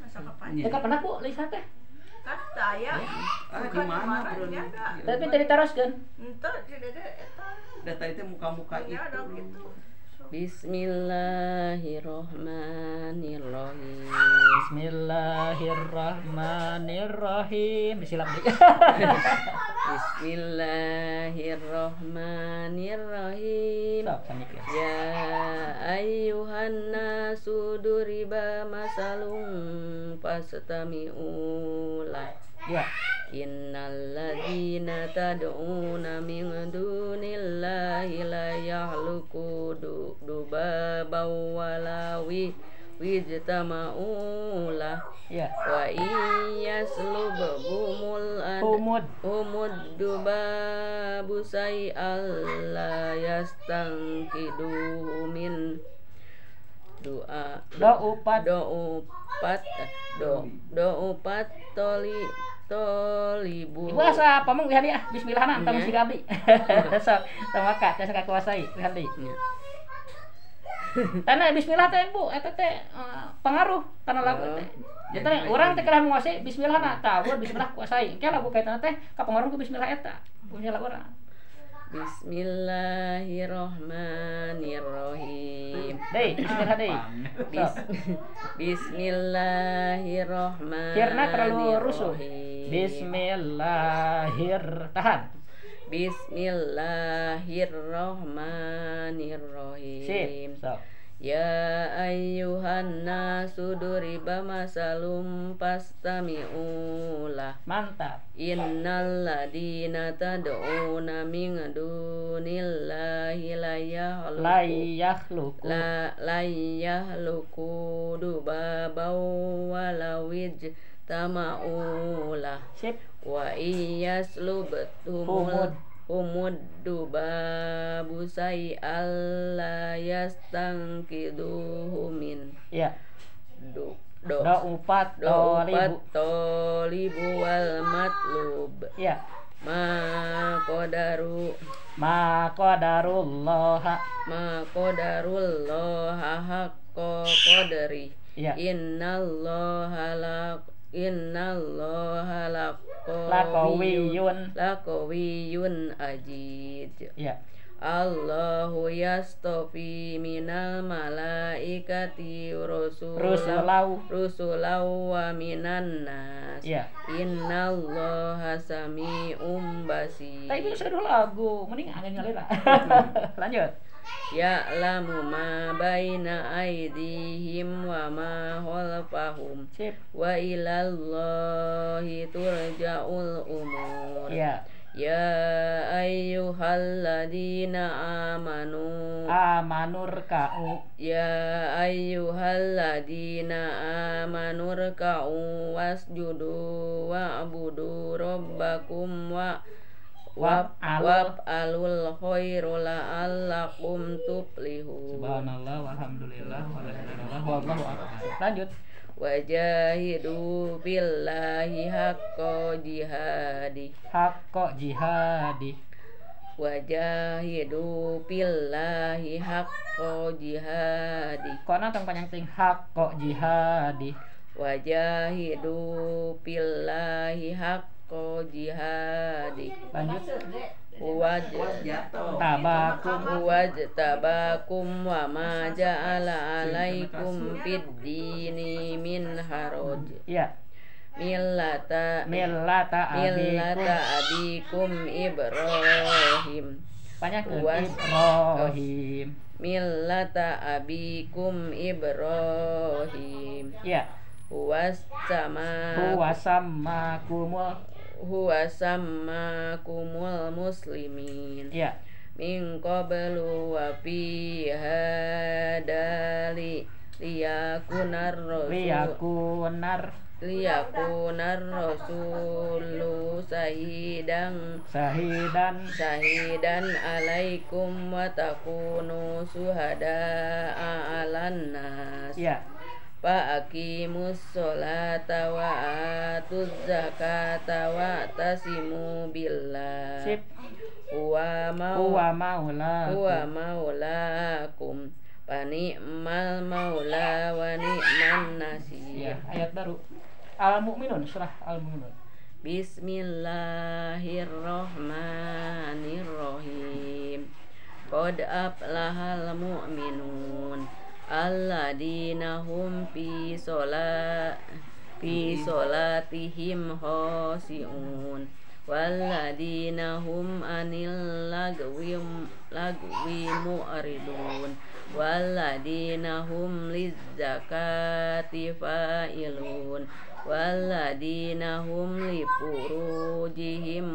Dekat pernah Bu lihat teh. Kata ya. Di mana bro? Tapi tadi teruskeun. Ente tidak ada eta. Data itu muka-muka itu. Ada gitu. Bismillahirrahmanirrahim. Bismillahirrahmanirrahim. Silap deh. Bismillahirrahmanirrahim. Sok samikeun. Ya ayyuhan nasu duriba masalun fastami'u lah. Ya. Innal ladzina tad'una min dunillahi la yakhluqu dubaban walawi wijtama'u lah. Ya. Wa iyaslubhumul humud dubabu say'al la yastanqidu min do'upat tolibu. Ibu asa pamong lihat ya bismillahna anta mesti gabdi. Sok tamakat saya kakuasai lihat deui. Karena bismillah teh Bu eta teh pengaruh kana lagu teh. Jadi urang teh kada menguasai bismillahna tah bismillah kuasai. Engke lagu kaitana teh kapengaruh ku bismillah eta. Punya lagu urang. Bismillahirrahmanirrahim. Deui bismillah deui. Bismillahirrahmanirrahim. Kirna terlalu rusuh. Tahan. Bismillahirrahmanirrahim. Sip. Ya ayyuhan nasu duriba masalum fastami'u lah. Mantap. Innal ladina tad'una min dunillahi la yakhluqu dubaban walawij tama'u lah. Sip. Wa iyaslubtumul humud dubabu say'al la yastanqiduhu min. Ya. Do'upat tolibu wal matlub. Ya. Ma qadarullaha haqqa qadri. Ya. Innallaha laqawiyyun ajid. Ya. Allahu yastofi minal malaikati rusulau wa minan nas. Ya. Innallaha sami'um basir. Tapi itu sudah lagu, mending angin ngalir. Lanjut. Ya'lamu ma baina aydihim wa ma khalfahum. Sip. Wa ilallahi turja'ul umur. Ya. Ya ayyuhalladzina amanurka'u. Ya ayyuhalladzina amanurka'u wasjudu wa'budu rabbakum wa'alul khairu la'allakum tuflihun. Subhanallah walhamdulillah wallahu akbar. Lanjut. Wajahidu billahi haqqa jihadi. Wajahidu billahi haqqa jihadi. Kona tong panjang ting haqqa jihadi. Wajahidu billahi haqqa jihadi. Lanjut. Wajtabakum wa ma ja'ala alaikum fid dini min haraj. Ya. Millata abikum Ibrahim. Banyak Ibrahim. Millata abikum Ibrahim. Ya. Huwa sammakumul muslimin. Ya. Min qablu wa fi hadali liyakunar rasulu sahidan alaikum wa takunu syuhada'a 'alan nas. Ya. Fa'aqimus sholata wa atuz zakata wa tasimu billah. Sip. Huwa maulakum Fa ni'mal maula wa ni'man nasir. Ya, ayat baru. Al-Mu'minun, surah Al-Mu'minun. Bismillahirrahmanirrahim. Qad aflahal mu'minun alladzina hum fi sholatihim khashi'un walladzina hum anil lagwi mu'ridun walladzina hum lizzakati fa'ilun walladzina hum li furujihim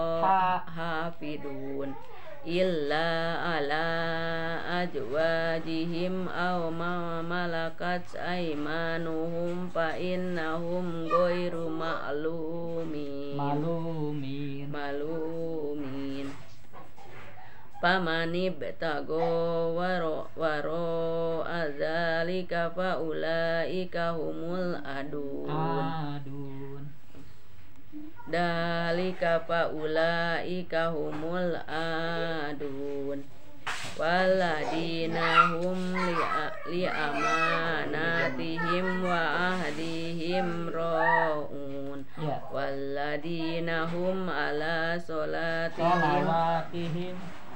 hafidun illa ala ajwajihim aw ma malakat aymanuhum fa innahum ghairu malumin pamani betago waro azalika fa ulaika humul adun dalika fa ulaika humul adun waladina hum li amanatihim wa ahdihim raun waladina hum ala solatihim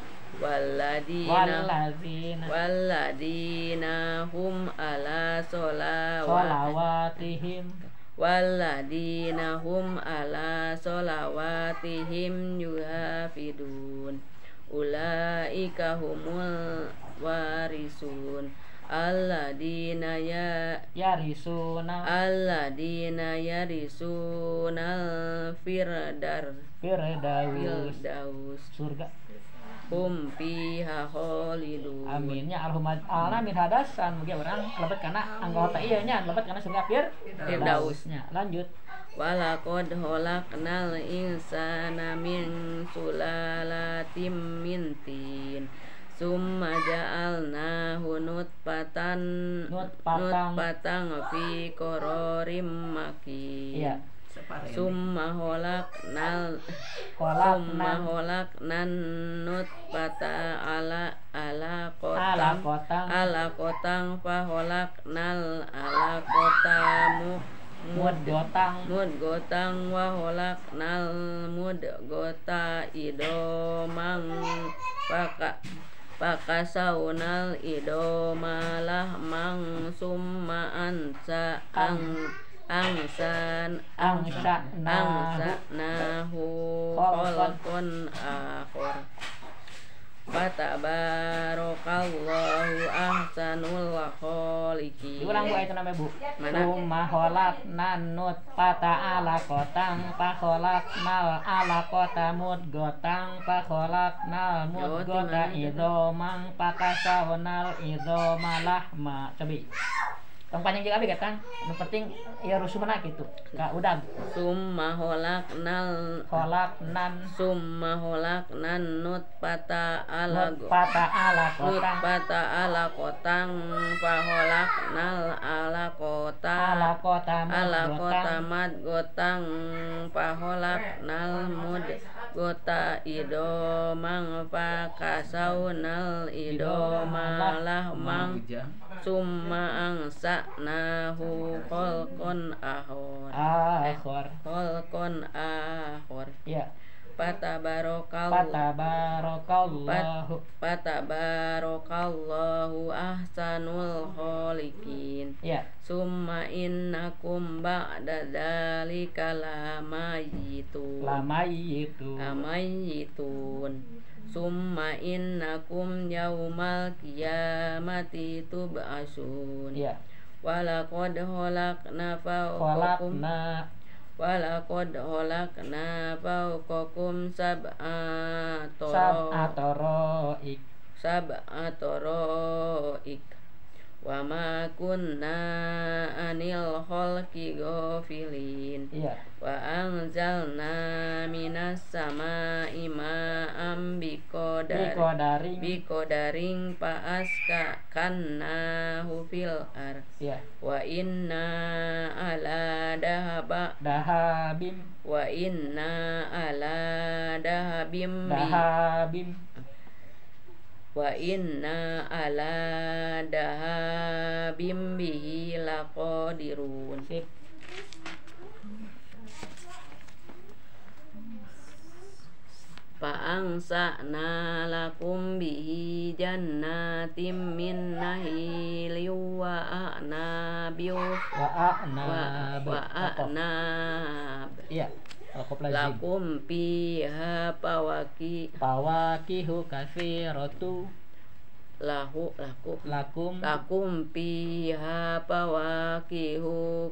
waladina hum ala solawatihim walladina hum ala sholawatihim yuhafidun ulaika humul warisun alladina yarisunal firdaus Surga. hum fiha khalidun. Aminnya alhamdulillah min hadasan mugi orang lebet kana anggota ieu nya lebet kana surga firdausnya. Lanjut. Walaqad khalaqnal insana min sulalatin min tin summa ja'alnahu nutfatan fi qararim makin. Iya. Summa khalaqnan nutfata alaqatan fa khalaqnal alaqata mudghatan wa khalaqnal mudghata idomang fakasaunal idoma lahmang summa angsanahu khalqan akhar fatabarakallahu ahsanul khaliqin. Diulang Bu ayat namanya Bu. Mana? Summa khalaqnan nutfata alaqatan fa khalaqnal alaqata mudghatan fa khalaqnal mudghata idomang fakasaunal idoma lahma. Cobi. Tong panjang juga abis kan, yang penting ya rusumna gitu, gak udah. Summa khalaqnan nutfata alaqatan fa khalaqnal alaqata mudghatan fa khalaqnal mudghata idomang fa kasaunal idoma lahmang summa angsanahu khalqan akhar. Ya. Fatabarakallahu ahsanul khaliqin. Ya. Summa innakum ba'da dzalika lamayitun. Summa innakum yaumal qiyamati tub'asun. Ya. Walaqad khalaqna fawqakum sab'a taraik wa ma kunna anil khalqi ghafilin. Iya. Wa anzalna minas samaa'i ma'am biqadarin fa askannahu fil ardh. Iya. Wa inna ala dahabim Wa inna ala dahabim bihi laqadirun. Sip. Fa'angsa'na lakum bihi jannatim min nahili wa a'nabi Wa a'nab. wa a'nab Iya. Waqaf lazim. lakum fiha Fawakihu katsiratu lakum fiha fawakihu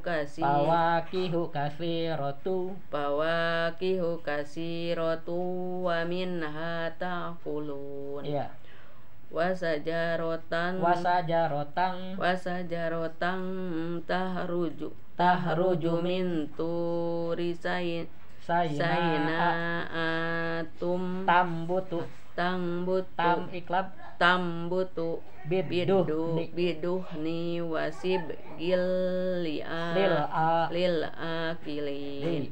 kasiratu wa minha ta'kulun. Iya. Wasajarotan tahruju min turi saynatum Tambutu. tambutu biduhni wasib lil akilin.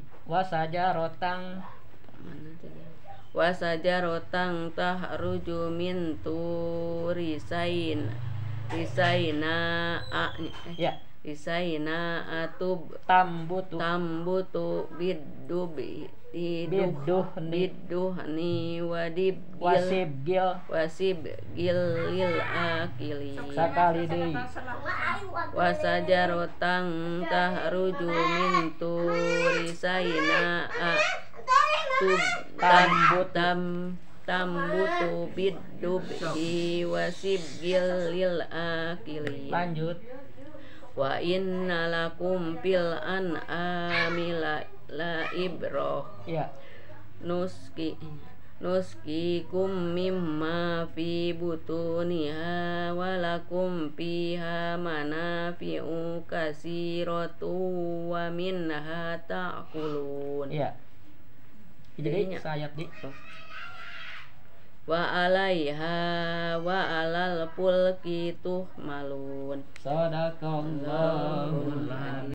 Wasajarotang tahruju min turi Ya. risaina atub Tambutu. biduhni wasib gil lil akilin. Sakali deui. Wasajarotang tahruju min turi sayna tambutu bidubi wasib gil lil akilin. Lanjut. Wa inna lakum fil an'ami la ibrah. Ya. Nuskikum mimma fi butuniha walakum fiha manafi'u kasiratu wa minha ta'kulun. Iya. Jadi sayat di. Wa alaiha wa alal fulki tuhmalun. Sadaqallahul